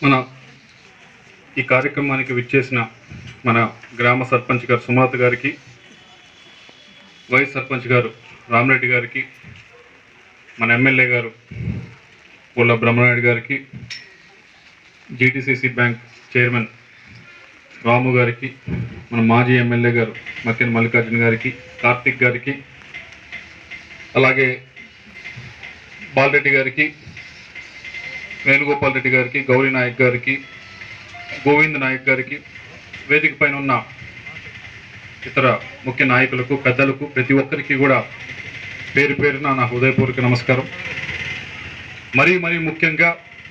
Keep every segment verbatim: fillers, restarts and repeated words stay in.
మన ఈ కార్యక్రమానికి విచ్చేసిన మన గ్రామ సర్పంచ్ గారు సుమలత గారికి, వైస్ సర్పంచ్ గారు రామరెడ్డి గారికి, మన ఎమ్మెల్యే గారు పుల్ల బ్రహ్మనాయుడు గారికి, జీటీసీసీ బ్యాంక్ చైర్మన్ రాము గారికి, మన మాజీ ఎమ్మెల్యే గారు మక్కెన మల్లికార్జున గారికి, కార్తిక్ గారికి, అలాగే బాలరెడ్డి గారికి, వేణుగోపాల్ రెడ్డి గారికి, గౌరీ నాయక్ గారికి, గోవింద్ నాయక్ గారికి, వేదిక పైన ఉన్న ఇతర ముఖ్య నాయకులకు, పెద్దలకు, ప్రతి ఒక్కరికి కూడా పేరు పేరున నా హృదయపూర్వక నమస్కారం. మరీ మరీ ముఖ్యంగా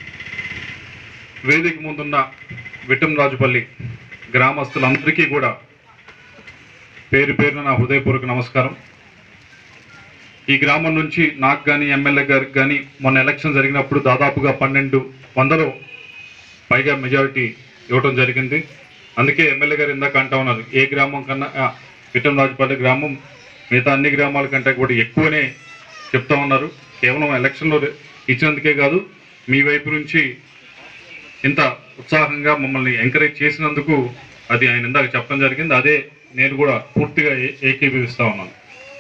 వేదిక ముందున్న విఠంరాజుపల్లి గ్రామస్తులందరికీ కూడా పేరు పేరున నా హృదయపూర్వక నమస్కారం. ఈ గ్రామం నుంచి నాకు కానీ ఎమ్మెల్యే గారికి కానీ మొన్న ఎలక్షన్ జరిగినప్పుడు దాదాపుగా పన్నెండు వందలు పైగా మెజారిటీ ఇవ్వటం జరిగింది. అందుకే ఎమ్మెల్యే గారు ఇందాక అంటా ఉన్నారు, ఏ గ్రామం కన్నా విఠంరాజుపల్లి గ్రామం మిగతా అన్ని గ్రామాల కంటే కూడా ఎక్కువనే చెప్తా ఉన్నారు. కేవలం ఎలక్షన్లో ఇచ్చినందుకే కాదు, మీ వైపు నుంచి ఇంత ఉత్సాహంగా మమ్మల్ని ఎంకరేజ్ చేసినందుకు అది ఆయన ఇందాక చెప్పడం జరిగింది. అదే నేను కూడా పూర్తిగా ఏకీభవిస్తూ ఉన్నాను.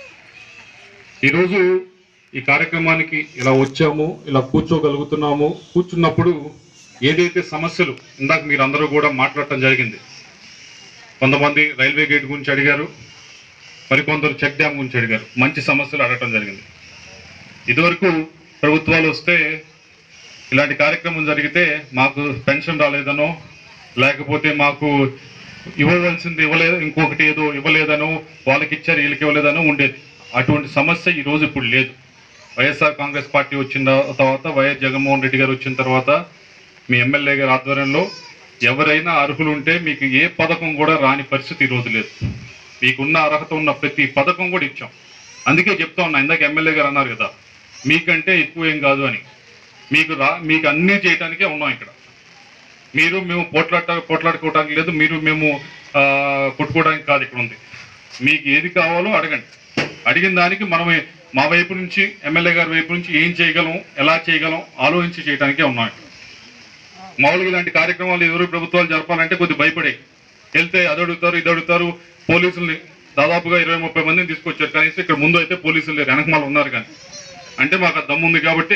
ఈరోజు ఈ కార్యక్రమానికి ఇలా వచ్చాము, ఇలా కూర్చోగలుగుతున్నాము. కూర్చున్నప్పుడు ఏదైతే సమస్యలు ఇందాక మీరు అందరూ కూడా మాట్లాడటం జరిగింది, కొంతమంది రైల్వే గేట్ గురించి అడిగారు, మరికొందరు చెక్ డ్యామ్ గురించి అడిగారు, మంచి సమస్యలు అడగటం జరిగింది. ఇదివరకు ప్రభుత్వాలు వస్తే ఇలాంటి కార్యక్రమం జరిగితే మాకు పెన్షన్ రాలేదనో, లేకపోతే మాకు ఇవ్వవలసింది ఇవ్వలేదు, ఇంకొకటి ఏదో ఇవ్వలేదనో, వాళ్ళకి ఇచ్చారు వీళ్ళకి ఇవ్వలేదనో ఉండేది. అటువంటి సమస్య ఈరోజు ఇప్పుడు లేదు. వైఎస్ఆర్ కాంగ్రెస్ పార్టీ వచ్చిన తర్వాత, వైఎస్ జగన్మోహన్ రెడ్డి గారు వచ్చిన తర్వాత, మీ ఎమ్మెల్యే గారి ఆధ్వర్యంలో ఎవరైనా అర్హులు ఉంటే మీకు ఏ పథకం కూడా రాని పరిస్థితి ఈరోజు లేదు. మీకున్న అర్హత ఉన్న ప్రతి పథకం కూడా ఇచ్చాం. అందుకే చెప్తా ఉన్నా, ఇందాక ఎమ్మెల్యే గారు అన్నారు కదా, మీకంటే ఎక్కువ ఏం కాదు అని. మీకు రా మీకు అన్నీ చేయడానికే ఉన్నాం ఇక్కడ. మీరు మేము పోట్లాట పోట్లాడుకోవడానికి లేదు, మీరు మేము కొట్టుకోవడానికి కాదు ఇక్కడ ఉంది. మీకు ఏది కావాలో అడగండి. అడిగిన దానికి మనమే మా వైపు నుంచి, ఎమ్మెల్యే గారి వైపు నుంచి ఏం చేయగలం, ఎలా చేయగలం ఆలోచించి చేయడానికే ఉన్నాం ఇక్కడ. మామూలుగా ఇలాంటి కార్యక్రమాలు ఎవరు ప్రభుత్వాలు జరపాలంటే కొద్ది భయపడే వెళ్తే అది అడుగుతారు, ఇది అడుగుతారు. పోలీసుల్ని దాదాపుగా ఇరవై ముప్పై మందిని తీసుకొచ్చారు. కనీసం ఇక్కడ ముందు అయితే పోలీసులు లేరు, వెనకమాల ఉన్నారు. కానీ అంటే మాకు దమ్ము ఉంది కాబట్టి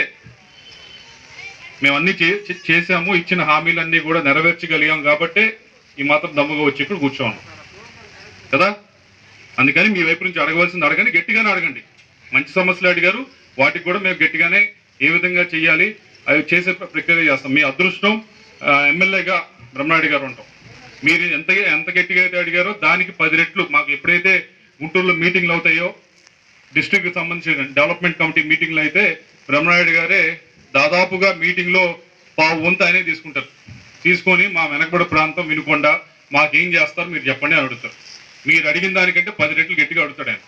మేము అన్నీ చేసాము. ఇచ్చిన హామీలన్నీ కూడా నెరవేర్చగలిగాం కాబట్టి ఈ మాత్రం దమ్ముగా వచ్చి ఇక్కడ కూర్చోన్నాం కదా. అందుకని మీ వైపు నుంచి అడగవలసింది అడగండి, గట్టిగానే అడగండి. మంచి సమస్యలు అడిగారు, వాటికి కూడా మేము గట్టిగానే ఏ విధంగా చేయాలి అవి చేసే ప్రక్రియ చేస్తాం. మీ అదృష్టం ఎమ్మెల్యేగా బ్రహ్మనాయుడు గారు ఉంటాం. మీరు ఎంత ఎంత గట్టిగా అయితే అడిగారో దానికి పది రెట్లు మాకు ఎప్పుడైతే గుంటూరులో మీటింగ్లు అవుతాయో, డిస్ట్రిక్ట్కి సంబంధించిన డెవలప్మెంట్ కమిటీ మీటింగ్లు అయితే బ్రహ్మనాయుడు గారే దాదాపుగా మీటింగ్లో పావు వంతు ఆయనే తీసుకుంటారు. తీసుకొని మా వెనకబడి ప్రాంతం వినుకొండ మాకేం చేస్తారు మీరు చెప్పండి అని అడుగుతారు. మీరు అడిగిన దానికంటే పది రెట్లు గట్టిగా అడుగుతాడు ఆయన.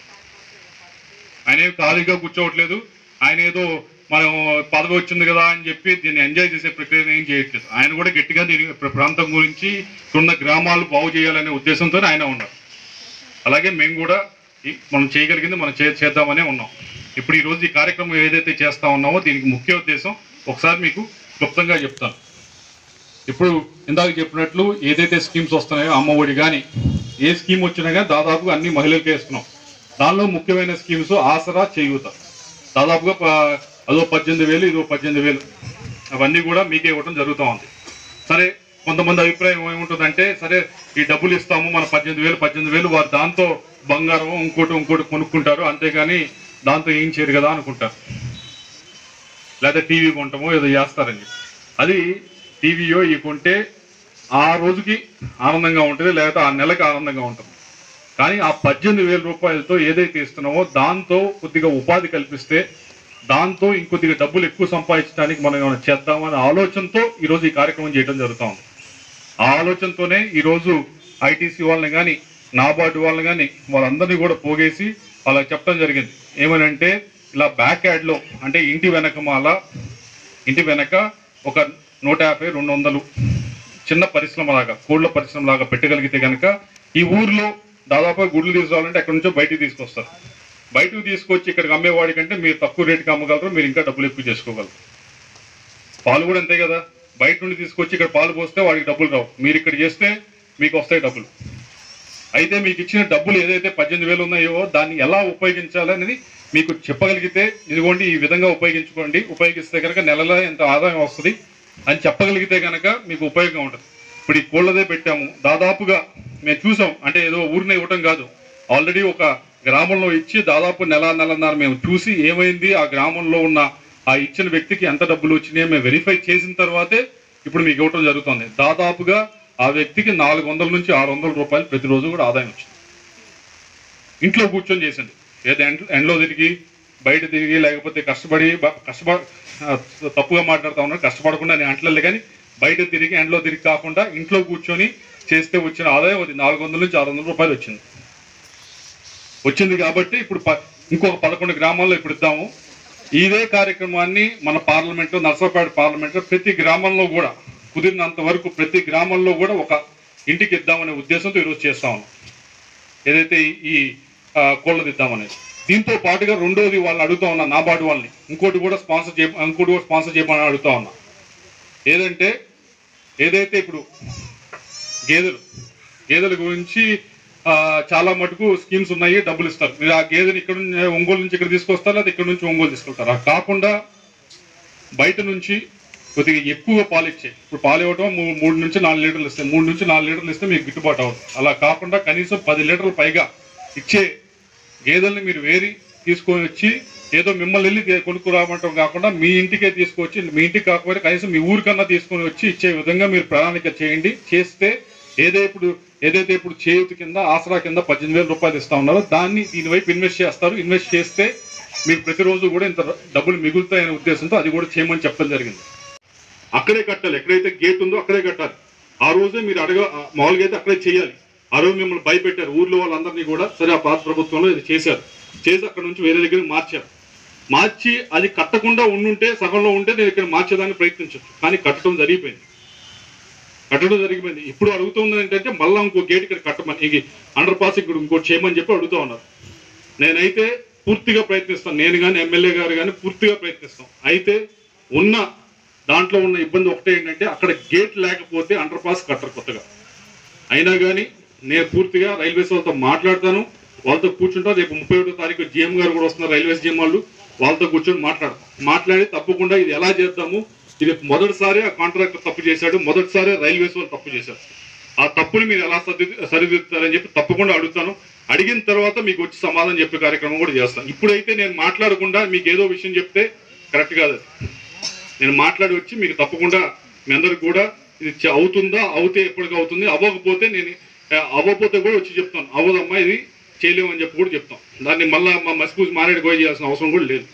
ఆయన ఏమి ఖాళీగా కూర్చోవట్లేదు. ఆయన ఏదో మనం పదవి వచ్చింది కదా అని చెప్పి దీన్ని ఎంజాయ్ చేసే ప్రక్రియ ఏం చేయట్లేదు. ఆయన కూడా గట్టిగా దీని ప్రాంతం గురించి ఉన్న గ్రామాలు బాగు చేయాలనే ఉద్దేశంతో ఆయన ఉన్నారు. అలాగే మేము కూడా మనం చేయగలిగింది మనం చేద్దామనే ఉన్నాం. ఇప్పుడు ఈరోజు ఈ కార్యక్రమం ఏదైతే చేస్తా ఉన్నామో దీనికి ముఖ్య ఉద్దేశం ఒకసారి మీకు క్లుప్తంగా చెప్తాను. ఇప్పుడు ఇందాక చెప్పినట్లు ఏదైతే స్కీమ్స్ వస్తున్నాయో, అమ్మఒడి కానీ ఏ స్కీమ్ వచ్చినా కానీ దాదాపుగా అన్ని మహిళలకే ఇస్తున్నాం. దానిలో ముఖ్యమైన స్కీమ్స్ ఆసరా, చేయూత. దాదాపుగా అదో పద్దెనిమిది వేలు ఇదో పద్దెనిమిది వేలు అవన్నీ కూడా మీకే ఇవ్వడం జరుగుతూ ఉంది. సరే, కొంతమంది అభిప్రాయం ఏముంటుందంటే, సరే ఈ డబ్బులు ఇస్తాము మన పద్దెనిమిది వేలు పద్దెనిమిది వేలు వారు దాంతో బంగారం ఇంకోటి ఇంకోటి కొనుక్కుంటారు, అంతేగాని దాంతో ఏం చేయరు కదా అనుకుంటారు. లేదా టీవీ కొంటామో ఏదో చేస్తారని చెప్పి. అది టీవీయో ఇవి కొంటే ఆ రోజుకి ఆనందంగా ఉంటుంది, లేకపోతే ఆ నెలకి ఆనందంగా ఉంటుంది. కానీ ఆ పద్దెనిమిది వేల రూపాయలతో ఏదైతే ఇస్తున్నామో దాంతో కొద్దిగా ఉపాధి కల్పిస్తే, దాంతో ఇంకొద్దిగా డబ్బులు ఎక్కువ సంపాదించడానికి మనం ఏమైనా చేద్దామనే ఆలోచనతో ఈరోజు ఈ కార్యక్రమం చేయడం జరుగుతూ ఉంది. ఆ ఆలోచనతోనే ఈరోజు ఐటీసీ వాళ్ళని కానీ, నాబార్డు వాళ్ళని కానీ వాళ్ళందరినీ కూడా పోగేసి అలా చెప్పడం జరిగింది. ఏమనంటే, ఇలా బ్యాక్ యార్డ్లో అంటే ఇంటి వెనకమాల ఇంటి వెనక ఒక నూట యాభై రెండు వందలు చిన్న పరిశ్రమలాగా, కోళ్ళ పరిశ్రమలాగా పెట్టగలిగితే కనుక ఈ ఊర్లో దాదాపుగా గుడ్లు తీసుకోవాలంటే ఎక్కడి నుంచో బయటికి తీసుకొస్తారు. బయటకు తీసుకొచ్చి ఇక్కడికి అమ్మేవాడి కంటే మీరు తక్కువ రేటుకి అమ్మగలరు, మీరు ఇంకా డబ్బులు ఎక్కువ చేసుకోగలరు. పాలు కూడా అంతే కదా, బయట నుండి తీసుకొచ్చి ఇక్కడ పాలు పోస్తే వాడికి డబ్బులు రావు, మీరు ఇక్కడ చేస్తే మీకు వస్తాయి డబ్బులు. అయితే మీకు ఇచ్చిన డబ్బులు ఏదైతే పద్దెనిమిది వేలు ఉన్నాయో దాన్ని ఎలా ఉపయోగించాలనేది మీకు చెప్పగలిగితే, ఇదిగోండి ఈ విధంగా ఉపయోగించుకోండి, ఉపయోగిస్తే కనుక నెలలో ఎంత ఆదాయం వస్తుంది అని చెప్పగలిగితే కనుక మీకు ఉపయోగం ఉంటుంది. ఇప్పుడు ఈ కోళ్ళదే పెట్టాము, దాదాపుగా మేము చూసాం, అంటే ఏదో ఊరినే ఇవ్వటం కాదు, ఆల్రెడీ ఒక గ్రామంలో ఇచ్చి దాదాపు నెల నెలన్నర మేము చూసి ఏమైంది, ఆ గ్రామంలో ఉన్న ఆ ఇచ్చిన వ్యక్తికి ఎంత డబ్బులు వచ్చినాయో మేము వెరిఫై చేసిన తర్వాతే ఇప్పుడు మీకు ఇవ్వటం జరుగుతుంది. దాదాపుగా ఆ వ్యక్తికి నాలుగు వందల నుంచి ఆరు వందల రూపాయలు ప్రతిరోజు కూడా ఆదాయం వచ్చింది. ఇంట్లో కూర్చొని చేసింది, ఏదో ఎండ్ ఎండ్లో తిరిగి బయట తిరిగి లేకపోతే కష్టపడి కష్టపడ తప్పుగా మాట్లాడుతూ ఉన్నారు, కష్టపడకుండా నేను అంటలేదు, కానీ బయట తిరిగి ఎండ్లో తిరిగి కాకుండా ఇంట్లో కూర్చొని చేస్తే వచ్చిన ఆదాయం అది నాలుగు వందల నుంచి ఆరు వందల రూపాయలు వచ్చింది వచ్చింది కాబట్టి ఇప్పుడు ఇంకొక పదకొండు గ్రామాల్లో ఇప్పుడు ఇద్దాము. ఇదే కార్యక్రమాన్ని మన పార్లమెంట్లో, నర్సాపేట పార్లమెంట్లో ప్రతి గ్రామంలో కూడా కుదిరినంత వరకు ప్రతి గ్రామంలో కూడా ఒక ఇంటికి ఇద్దామనే ఉద్దేశంతో ఈరోజు చేస్తా ఉన్నాం, ఏదైతే ఈ కోళ్ళది ఇద్దామనేది. దీంతో పాటుగా రెండోది వాళ్ళని అడుగుతా ఉన్నా, నాబార్డు వాళ్ళని ఇంకోటి కూడా స్పాన్సర్ చేయ ఇంకోటి కూడా స్పాన్సర్ చేయమని అడుగుతా ఉన్నా. ఏదంటే ఏదైతే ఇప్పుడు గేదెలు గేదెల గురించి చాలా మటుకు స్కీమ్స్ ఉన్నాయి, డబ్బులు ఇస్తారు. మీరు ఆ గేదెని ఇక్కడ ఒంగోలు నుంచి ఇక్కడ తీసుకొస్తారు, లేదా ఇక్కడ నుంచి ఒంగోలు తీసుకెళ్తారు. అలా కాకుండా బయట నుంచి కొద్దిగా ఎక్కువ పాలు ఇచ్చాయి, ఇప్పుడు పాలు ఇవ్వటం మూడు నుంచి నాలుగు లీటర్లు ఇస్తాయి, మూడు నుంచి నాలుగు లీటర్లు ఇస్తే మీకు గిట్టుబాటు అవుతుంది. అలా కాకుండా కనీసం పది లీటర్లు పైగా ఇచ్చే గేదెల్ని మీరు వేరి తీసుకొని వచ్చి ఏదో మిమ్మల్ని వెళ్ళి కొనుక్కురావటం కాకుండా మీ ఇంటికే తీసుకొచ్చి, మీ ఇంటికి కాకపోతే కనీసం మీ ఊరికన్నా తీసుకొని వచ్చి ఇచ్చే విధంగా మీరు ప్రణాళిక చేయండి. చేస్తే ఏదైతే ఇప్పుడు ఏదైతే ఇప్పుడు చేయూత కింద ఆసరా కింద పద్దెనిమిది వేల రూపాయలు ఇస్తా ఉన్నారో దాన్ని దీనివైపు ఇన్వెస్ట్ చేస్తారు. ఇన్వెస్ట్ చేస్తే మీకు ప్రతిరోజు కూడా ఇంత డబ్బులు మిగులుతాయనే ఉద్దేశంతో అది కూడా చేయమని చెప్పడం జరిగింది. అక్కడే కట్టాలి, ఎక్కడైతే గేట్ ఉందో అక్కడే కట్టాలి. ఆ రోజే మీరు అడగ మామూలుగా అయితే అక్కడే చేయాలి. ఆ రోజు మిమ్మల్ని భయపెట్టారు, ఊర్లో వాళ్ళందరినీ కూడా సరే ఆ భారత ప్రభుత్వంలో ఇది చేశారు, చేసి అక్కడ నుంచి వేరే దగ్గరికి మార్చారు. మార్చి అది కట్టకుండా ఉండుంటే సగంలో ఉంటే నేను ఇక్కడ మార్చేదానికి ప్రయత్నించచ్చు, కానీ కట్టడం జరిగిపోయింది కట్టడం జరిగిపోయింది ఇప్పుడు అడుగుతుంది ఏంటంటే మళ్ళీ ఇంకో గేట్ ఇక్కడ కట్టమని, ఇది అండర్ పాస్ ఇక్కడ ఇంకోటి చేయమని చెప్పి అడుగుతూ ఉన్నారు. నేనైతే పూర్తిగా ప్రయత్నిస్తాను, నేను కానీ ఎమ్మెల్యే గారు కానీ పూర్తిగా ప్రయత్నిస్తాం. అయితే ఉన్న దాంట్లో ఉన్న ఇబ్బంది ఒకటే ఏంటంటే అక్కడ గేట్ లేకపోతే అండర్ పాస్ కట్టరు కొత్తగా. అయినా కానీ నేను పూర్తిగా రైల్వేస్ వాళ్ళతో మాట్లాడతాను, వాళ్ళతో కూర్చుంటాను. రేపు ముప్పై ఒకటో తారీఖు జిఎం గారు కూడా వస్తున్నారు, రైల్వేస్ జిఎం వాళ్ళు, వాళ్ళతో కూర్చొని మాట్లాడతాం. మాట్లాడి తప్పకుండా ఇది ఎలా చేద్దాము, ఇది మొదటిసారి ఆ కాంట్రాక్టర్ తప్పు చేశాడు, మొదటిసారి రైల్వేస్ వాళ్ళు తప్పు చేశారు, ఆ తప్పుని మీరు ఎలా సరి సరిదిద్దుతారని చెప్పి తప్పకుండా అడుగుతాను. అడిగిన తర్వాత మీకు వచ్చి సమాధానం చెప్పే కార్యక్రమం కూడా చేస్తాను. ఇప్పుడైతే నేను మాట్లాడకుండా మీకు ఏదో విషయం చెప్తే కరెక్ట్ కాదు. నేను మాట్లాడి వచ్చి మీకు తప్పకుండా మీ అందరికి కూడా ఇది అవుతుందా, అవుతే ఎప్పటికీ అవుతుంది, అవ్వకపోతే నేను అవ్వకపోతే కూడా వచ్చి చెప్తాను, అవ్వదమ్మా ఇది చేయలేమని చెప్పి కూడా చెప్తాం. దాన్ని మళ్ళీ మా మసిపూసి మారేడు గోయ చేయాల్సిన అవసరం కూడా లేదు.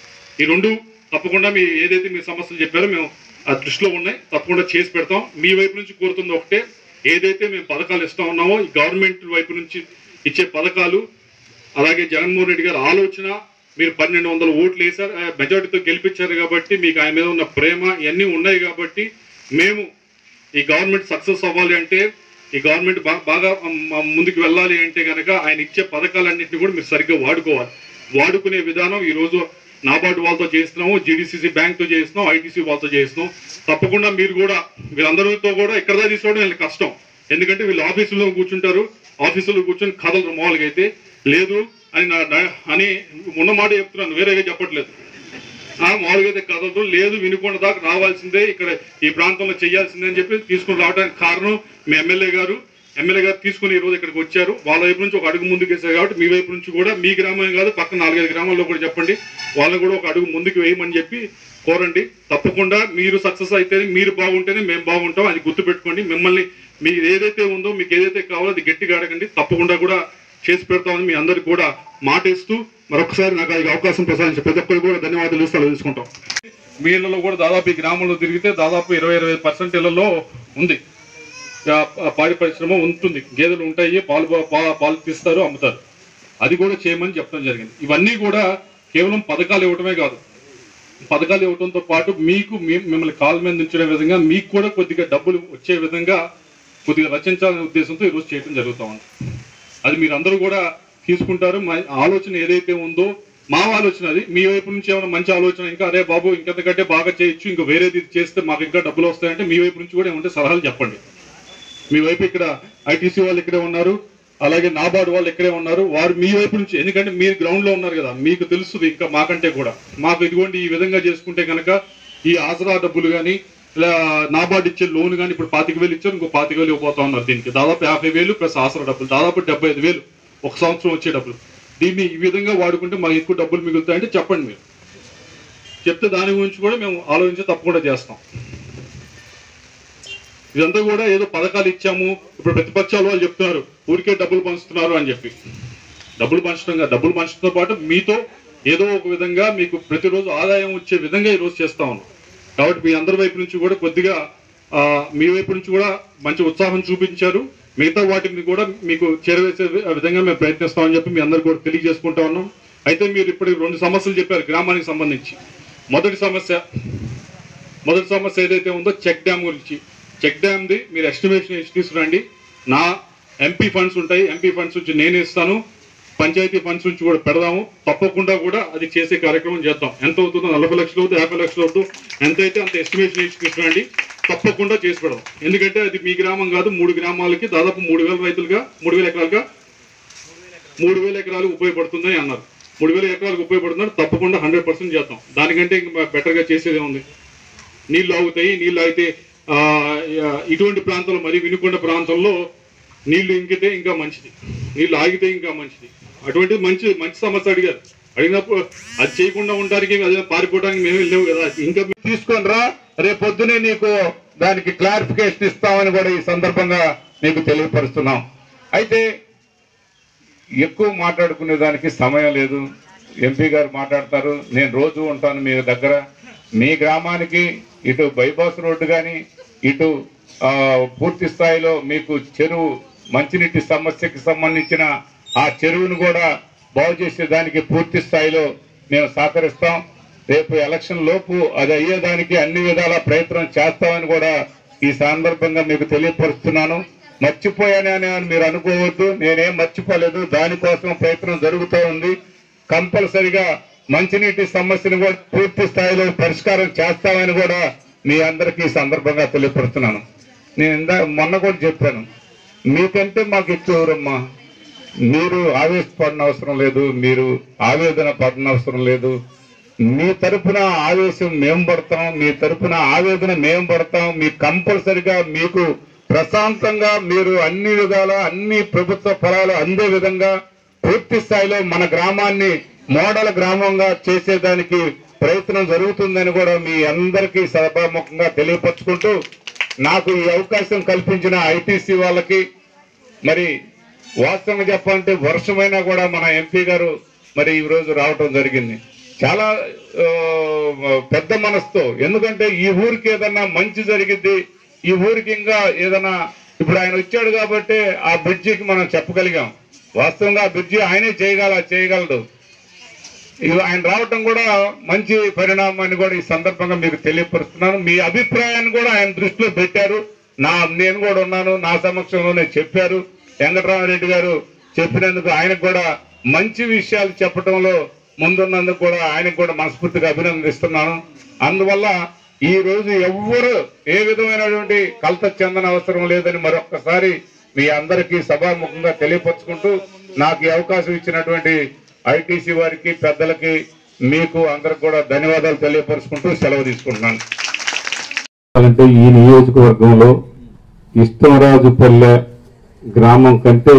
ఈ రెండు తప్పకుండా మీ ఏదైతే మీ సమస్యలు చెప్పారో మేము ఆ దృష్టిలో ఉన్నాయి, తప్పకుండా చేసి పెడతాం. మీ వైపు నుంచి కోరుతుంది ఒకటే, ఏదైతే మేము పథకాలు ఇస్తా ఉన్నామో ఈ గవర్నమెంట్ వైపు నుంచి ఇచ్చే పథకాలు, అలాగే జగన్మోహన్ రెడ్డి గారి ఆలోచన, మీరు పన్నెండు వందల ఓట్లు వేశారు, మెజార్టీతో గెలిపించారు కాబట్టి మీకు ఆయన మీద ఉన్న ప్రేమ ఇవన్నీ ఉన్నాయి కాబట్టి మేము ఈ గవర్నమెంట్ సక్సెస్ అవ్వాలి అంటే, ఈ గవర్నమెంట్ బాగా ముందుకు వెళ్ళాలి అంటే కనుక ఆయన ఇచ్చే పథకాలన్నింటినీ కూడా మీరు సరిగ్గా వాడుకోవాలి. వాడుకునే విధానం ఈరోజు నాబార్డు వాళ్ళతో చేస్తున్నాము, జీడీసీసీ బ్యాంక్తో చేస్తున్నాం, ఐటీసీ వాళ్ళతో చేస్తున్నాం. తప్పకుండా మీరు కూడా వీళ్ళందరితో కూడా ఇక్కడ తీసుకోవడం వీళ్ళకి కష్టం, ఎందుకంటే వీళ్ళు ఆఫీసులో కూర్చుంటారు, ఆఫీసులో కూర్చొని కథలు మామూలుగా అయితే లేదు అని అని ఉన్న మాట చెప్తున్నాను, వేరేగా చెప్పట్లేదు. మామూలుగా అయితే కథలు లేదు, వినుకొండ దాకా రావాల్సిందే, ఇక్కడ ఈ ప్రాంతంలో చేయాల్సిందే అని చెప్పి తీసుకుని రావడానికి కారణం మీ ఎమ్మెల్యే గారు ఎమ్మెల్యే గారు తీసుకుని ఈరోజు ఇక్కడికి వచ్చారు. వాళ్ళ వైపు నుంచి ఒక అడుగు ముందుకు వేశారు కాబట్టి మీ వైపు నుంచి కూడా మీ గ్రామం కాదు పక్కన నాలుగైదు గ్రామాల్లో కూడా చెప్పండి, వాళ్ళని కూడా ఒక అడుగు ముందుకు వేయమని చెప్పి కోరండి. తప్పకుండా మీరు సక్సెస్ అయితేనే, మీరు బాగుంటేనే మేము బాగుంటాం, అది గుర్తుపెట్టుకోండి. మిమ్మల్ని మీకు ఏదైతే ఉందో, మీకు ఏదైతే కావాలో అది గట్టిగా అడగండి, తప్పకుండా కూడా చేసి పెడతామని మీ అందరికి కూడా మాట ఇస్తూ మరొకసారి నాకు అది అవకాశం ప్రసాదించే ప్రతి ఒక్కరికి కూడా ధన్యవాదాలు ఇస్తూ తీసుకుంటాం. మీ ఇళ్లలో కూడా దాదాపు ఈ గ్రామంలో తిరిగితే దాదాపు ఇరవై ఇరవై పర్సెంట్ ఇళ్లలో ఉంది పాడి పరిశ్రమ ఉంటుంది, గేదెలు ఉంటాయి, పాలు పాలు తీస్తారు, అమ్ముతారు. అది కూడా చేయమని చెప్పడం జరిగింది. ఇవన్నీ కూడా కేవలం పథకాలు ఇవ్వటమే కాదు, పథకాలు ఇవ్వడంతో పాటు మీకు మిమ్మల్ని కాలు మీద ఉంచే విధంగా మీకు కూడా కొద్దిగా డబ్బులు వచ్చే విధంగా కొద్దిగా రచించాలనే ఉద్దేశంతో ఈరోజు చేయడం జరుగుతూ ఉంది. అది మీరు అందరూ కూడా తీసుకుంటారు. ఆలోచన ఏదైతే ఉందో మా ఆలోచన అది. మీ వైపు నుంచి ఏమైనా మంచి ఆలోచన, ఇంకా అరే బాబు ఇంకెంతకంటే బాగా చేయొచ్చు, ఇంకా వేరేది చేస్తే మాకు ఇంకా డబ్బులు వస్తాయంటే మీ వైపు నుంచి కూడా ఏమంటే సలహాలు చెప్పండి. మీ వైపు ఇక్కడ ఐటీసీ వాళ్ళు ఇక్కడే ఉన్నారు, అలాగే నాబార్డు వాళ్ళు ఇక్కడే ఉన్నారు. వారు మీ వైపు నుంచి, ఎందుకంటే మీరు గ్రౌండ్ లో ఉన్నారు కదా, మీకు తెలుస్తుంది ఇంకా మాకంటే కూడా. మాకు ఇదిగోండి ఈ విధంగా చేసుకుంటే కనుక ఈ ఆసరా డబ్బులు కానీ ఇలా నాబార్డు ఇచ్చే లోన్ కానీ ఇప్పుడు పాతిక వేలు ఇచ్చారు, ఇంకో పాతిక వేలు ఇవ్వబోతా ఉన్నారు. దీనికి దాదాపు యాభై వేలు ప్లస్ ఆసరా డబ్బులు దాదాపు డెబ్బై ఐదు వేలు ఒక సంవత్సరం వచ్చే డబ్బులు. దీన్ని ఈ విధంగా వాడుకుంటే మాకు ఎక్కువ డబ్బులు మిగులుతాయంటే చెప్పండి. మీరు చెప్తే దాని గురించి కూడా మేము ఆలోచించి తప్పకుండా చేస్తాం. ఇదంతా కూడా ఏదో పథకాలు ఇచ్చాము, ఇప్పుడు ప్రతిపక్షాలు వాళ్ళు చెప్తున్నారు ఊరికే డబ్బులు పంచుతున్నారు అని చెప్పి. డబ్బులు పంచడం కాదు, డబ్బులు పంచడంతో పాటు మీతో ఏదో ఒక విధంగా మీకు ప్రతిరోజు ఆదాయం వచ్చే విధంగా ఈరోజు చేస్తా ఉన్నాం. కాబట్టి మీ అందరి వైపు నుంచి కూడా కొద్దిగా మీ వైపు నుంచి కూడా మంచి ఉత్సాహం చూపించారు. మిగతా వాటిని కూడా మీకు చేరవేసే విధంగా మేము ప్రయత్నిస్తామని చెప్పి మీ అందరికీ కూడా తెలియజేసుకుంటా ఉన్నాం. అయితే మీరు ఇప్పుడు రెండు సమస్యలు చెప్పారు గ్రామానికి సంబంధించి. మొదటి సమస్య మొదటి సమస్య ఏదైతే ఉందో చెక్ డ్యామ్ గురించి. చెక్ డ్యామ్ది మీరు ఎస్టిమేషన్ ఇచ్చి తీసుకురండి. నా ఎంపీ ఫండ్స్ ఉంటాయి, ఎంపీ ఫండ్స్ నుంచి నేను ఇస్తాను, పంచాయతీ ఫండ్స్ నుంచి కూడా పెడదాము. తప్పకుండా కూడా అది చేసే కార్యక్రమం చేద్దాం. ఎంత అవుతుందో నలభై లక్షలు అవుతుంది, యాభై లక్షలు అవుతుంది, ఎంత అయితే అంత ఎస్టిమేషన్ ఇచ్చి తీసుకురండి. తప్పకుండా చేసి పెడదాం. ఎందుకంటే అది మీ గ్రామం కాదు, మూడు గ్రామాలకి దాదాపు మూడు వేల రైతులుగా మూడు వేల ఎకరాలుగా మూడు వేల ఎకరాలు ఉపయోగపడుతుందని అన్నారు. మూడు వేల ఎకరాలకు ఉపయోగపడుతున్నారు. తప్పకుండా హండ్రెడ్ పర్సెంట్ చేద్దాం. దానికంటే ఇంకా బెటర్గా చేసేదే ఉంది. నీళ్ళు ఆగుతాయి. నీళ్ళు ఆగితే ఇటువంటి ప్రాంతాల్లో, మరి వినుకొండ ప్రాంతంలో నీళ్లు ఇంకితే ఇంకా మంచిది, నీళ్ళు ఆగితే ఇంకా మంచిది. అటువంటిది మంచి మంచి సమస్య అడిగారు. అడిగినప్పుడు అది చేయకుండా ఉండడానికి, అదే పారిపోవడానికి మేము వెళ్ళలేవు కదా. ఇంకా తీసుకొని రా, రేపు పొద్దునే నీకు దానికి క్లారిఫికేషన్ ఇస్తామని కూడా ఈ సందర్భంగా నీకు తెలియపరుస్తున్నాం. అయితే ఎక్కువ మాట్లాడుకునే దానికి సమయం లేదు. ఎంపీ గారు మాట్లాడతారు, నేను రోజు ఉంటాను మీ దగ్గర. మీ గ్రామానికి ఇటు బైపాస్ రోడ్డు కానీ, ఇటు పూర్తి స్థాయిలో మీకు చెరువు మంచినీటి సమస్యకి సంబంధించిన ఆ చెరువును కూడా బాగు చేసేదానికి పూర్తి స్థాయిలో మేము సహకరిస్తాం. రేపు ఎలక్షన్ లోపు అది అయ్యేదానికి అన్ని విధాల ప్రయత్నం చేస్తామని కూడా ఈ సందర్భంగా మీకు తెలియపరుస్తున్నాను. మర్చిపోయానని మీరు అనుకోవద్దు, నేనేం మర్చిపోలేదు. దానికోసం ప్రయత్నం జరుగుతూ ఉంది. కంపల్సరిగా మంచినీటి సమస్యను కూడా పూర్తి స్థాయిలో పరిష్కారం చేస్తామని కూడా మీ అందరికీ ఈ సందర్భంగా తెలియపరుస్తున్నాను. నేను ఇందా మొన్న కూడా చెప్పాను, మీకంటే మాకు ఎక్కువరమ్మా. మీరు ఆవేశపడిన అవసరం లేదు, మీరు ఆవేదన పడిన అవసరం లేదు. మీ తరపున ఆవేశం మేము పడతాం, మీ తరపున ఆవేదన మేము పడతాం. మీ కంపల్సరిగా మీకు ప్రశాంతంగా మీరు అన్ని విధాల అన్ని ప్రభుత్వ ఫలాలు అందే విధంగా పూర్తి స్థాయిలో మన గ్రామాన్ని మోడల్ గ్రామంగా చేసేదానికి ప్రయత్నం జరుగుతుందని కూడా మీ అందరికీ సభాముఖంగా తెలియపరుచుకుంటూ, నాకు ఈ అవకాశం కల్పించిన ఐటీసీ వాళ్ళకి, మరి వాస్తవంగా చెప్పాలంటే వర్షమైనా కూడా మన ఎంపీ గారు మరి ఈ రోజు రావటం జరిగింది చాలా పెద్ద మనసుతో. ఎందుకంటే ఈ ఊరికి ఏదన్నా మంచి జరిగిద్ది, ఈ ఊరికి ఇంకా ఏదైనా, ఇప్పుడు ఆయన వచ్చాడు కాబట్టి ఆ బ్రిడ్జికి మనం చెప్పగలిగాం. వాస్తవంగా ఆ బ్రిడ్జి ఆయనే చేయగల చేయగలడు ఆయన రావటం కూడా మంచి పరిణామాన్ని కూడా ఈ సందర్భంగా మీకు తెలియపరుస్తున్నాను. మీ అభిప్రాయాన్ని కూడా ఆయన దృష్టిలో పెట్టారు. నా నేను కూడా ఉన్నాను, నా సమక్షంలోనే చెప్పారు. వెంకటరామరెడ్డి గారు చెప్పినందుకు ఆయనకు కూడా మంచి విషయాలు చెప్పడంలో ముందున్నందుకు కూడా ఆయనకు కూడా మనస్ఫూర్తిగా అభినందిస్తున్నాను. అందువల్ల ఈ రోజు ఎవ్వరు ఏ విధమైనటువంటి కలత చెందన అవసరం లేదని మరొక్కసారి మీ అందరికీ సభాముఖంగా తెలియపరుచుకుంటూ, నాకు ఈ అవకాశం ఇచ్చినటువంటి ఐటీసీ వారికి, పెద్దలకి, మీకు అందరికి కూడా ధన్యవాదాలు తెలియపరుచుకుంటూ సెలవు తీసుకుంటున్నాను. అంటే ఈ నియోజకవర్గంలో ఇష్టంరాజుపల్లె గ్రామం కంటే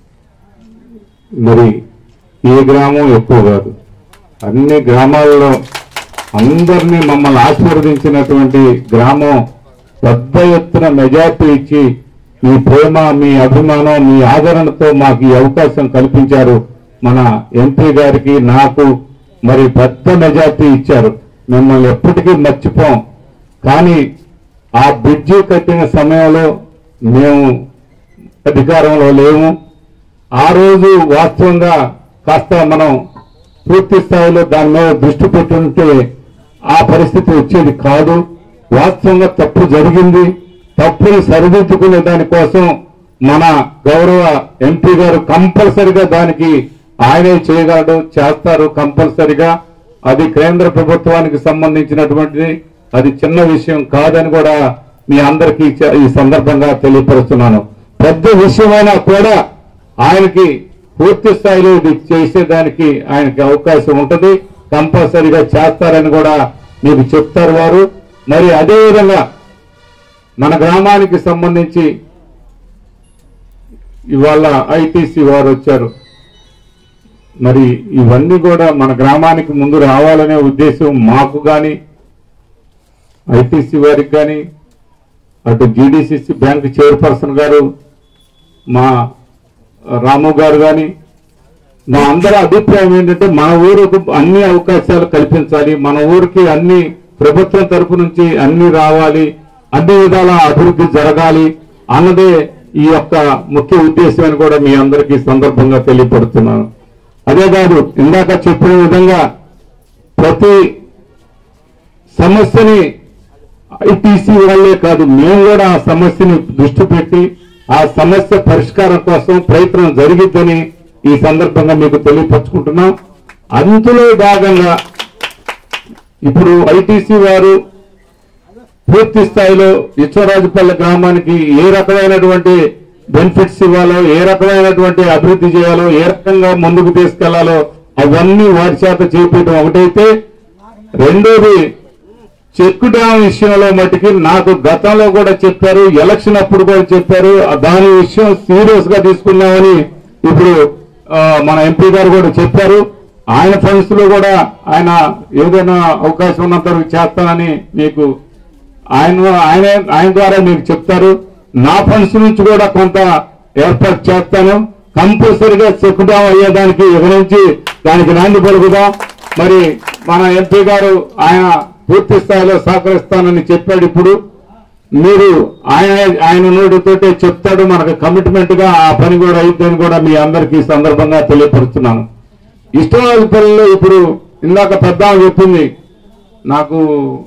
మరి ఏ గ్రామం ఎక్కువ కాదు. అన్ని గ్రామాల్లో అందరినీ మమ్మల్ని ఆశీర్వదించినటువంటి గ్రామం, పెద్ద ఎత్తున మెజార్టీ ఇచ్చి మీ ప్రేమ, మీ అభిమానం, మీ ఆదరణతో మాకు ఈ అవకాశం కల్పించారు. మన ఎంపీ గారికి, నాకు మరి పెద్ద మెజార్టీ ఇచ్చారు. మిమ్మల్ని ఎప్పటికీ మర్చిపోం. కానీ ఆ బ్రిడ్జి కట్టిన సమయంలో మేము అధికారంలో లేము. ఆ రోజు వాస్తవంగా కాస్త మనం పూర్తి స్థాయిలో దాని మీద దృష్టి పెట్టుంటే ఆ పరిస్థితి వచ్చేది కాదు. వాస్తవంగా తప్పు జరిగింది. తప్పుని సరిదిద్దుకునే దానికోసం మన గౌరవ ఎంపీ గారు కంపల్సరిగా దానికి ఆయనే చేయగలడు, చేస్తారు కంపల్సరిగా. అది కేంద్ర ప్రభుత్వానికి సంబంధించినటువంటిది, అది చిన్న విషయం కాదని కూడా మీ అందరికీ ఈ సందర్భంగా తెలియపరుస్తున్నాను. పెద్ద విషయమైనా కూడా ఆయనకి పూర్తి స్థాయిలో ఇది చేసేదానికి ఆయనకి అవకాశం ఉంటుంది, కంపల్సరిగా చేస్తారని కూడా మీకు చెప్తారు వారు. మరి అదేవిధంగా మన గ్రామానికి సంబంధించి ఇవాళ ఐటీసీ వారు వచ్చారు. మరి ఇవన్నీ కూడా మన గ్రామానికి ముందు రావాలనే ఉద్దేశం మాకు కానీ, ఐటీసీ వారికి కానీ, అటు జీడీసీసీ బ్యాంక్ చైర్పర్సన్ గారు మా రాము గారు కానీ, మా అందరి అభిప్రాయం ఏంటంటే మన ఊరుకు అన్ని అవకాశాలు కల్పించాలి, మన ఊరికి అన్ని ప్రభుత్వం తరపు నుంచి అన్ని రావాలి, అన్ని విధాల అభివృద్ధి జరగాలి అన్నదే ఈ యొక్క ముఖ్య ఉద్దేశం అని కూడా మీ అందరికీ సందర్భంగా తెలియపడుతున్నాను. అదే కాదు, ఇందాక చెప్పిన విధంగా ప్రతి సమస్యని ఐటీసీ వాళ్ళే కాదు, మేము కూడా ఆ సమస్యని దృష్టి పెట్టి ఆ సమస్య పరిష్కారం కోసం ప్రయత్నం జరిగిద్దని ఈ సందర్భంగా మీకు తెలియపరుచుకుంటున్నాం. అందులో భాగంగా ఇప్పుడు ఐటీసీ వారు పూర్తి స్థాయిలో ఇచ్చరాజుపల్లి గ్రామానికి ఏ రకమైనటువంటి బెనిఫిట్స్ ఇవ్వాలో, ఏ రకమైనటువంటి అభివృద్ధి చేయాలో, ఏ రకంగా ముందుకు తీసుకెళ్లాలో అవన్నీ వారి చేత చేపట్టడం ఒకటైతే, రెండోది చెక్ డ్యామ్ విషయంలో మటుకి నాకు గతంలో కూడా చెప్పారు, ఎలక్షన్ అప్పుడు కూడా చెప్పారు, దాని విషయం సీరియస్ గా తీసుకున్నామని ఇప్పుడు మన ఎంపీ గారు కూడా చెప్పారు. ఆయన ఫండ్స్ లో కూడా ఆయన ఏదైనా అవకాశం ఉన్నంత వరకు చేస్తానని మీకు ఆయన ఆయన ఆయన ద్వారా మీకు చెప్తారు. నా ఫండ్స్ నుంచి కూడా కొంత ఏర్పాటు చేస్తాను, కంపల్సరిగా చెక్ డ్యామ్ అయ్యేదానికి ఇక నుంచి దానికి నాంది పలుకుదాం. మరి మన ఎంపీ గారు ఆయన పూర్తి స్థాయిలో సహకరిస్తానని చెప్పాడు. ఇప్పుడు మీరు ఆయన ఆయన నోటితోటే చెప్తాడు, మనకు కమిట్మెంట్ గా ఆ పని కూడా అయిద్దని కూడా మీ అందరికీ ఈ సందర్భంగా తెలియపరుస్తున్నాను. ఇష్టవాళ్ళపల్లిలో ఇప్పుడు ఇందాక పెద్ద చెప్పింది, నాకు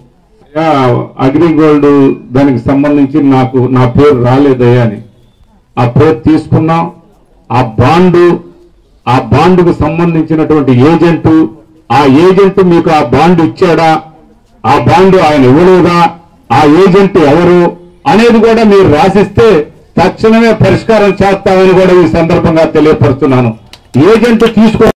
అగ్రిగోల్డ్ దానికి సంబంధించి నాకు నా పేరు రాలేదయ్యా అని. ఆ పేరు తీసుకున్నాం. ఆ బాండు ఆ బాండుకు సంబంధించినటువంటి ఏజెంటు, ఆ ఏజెంట్ మీకు ఆ బాండు ఇచ్చాడా, ఆ బాండు ఆయన ఇవ్వలేదా, ఆ ఏజెంట్ ఎవరు అనేది కూడా మీరు రాసిస్తే తక్షణమే పరిష్కారం చేస్తామని కూడా ఈ సందర్భంగా తెలియపరుస్తున్నాను. ఏజెంట్ తీసుకో